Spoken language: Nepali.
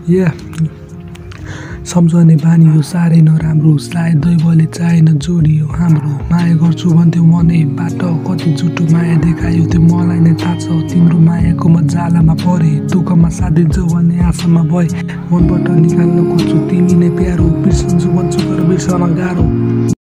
या सम्झने बानी यो साह्रै नराम्रो, सायद दैवले चाहेन जोडियो हाम्रो। माया गर्छु भन्थ्यो मनैबाट, कति झुटो माया देखायो त्यो मलाई नै थाहा छ। तिम्रो मायाको म जालामा परे, दुःखमा साथ दिन्छ भन्ने आशामा भए। मनबाट निकाल्न खोज्छु तिमी नै प्यारो, बिर्सन्छु भन्छु तर बिर्सन गाह्रो।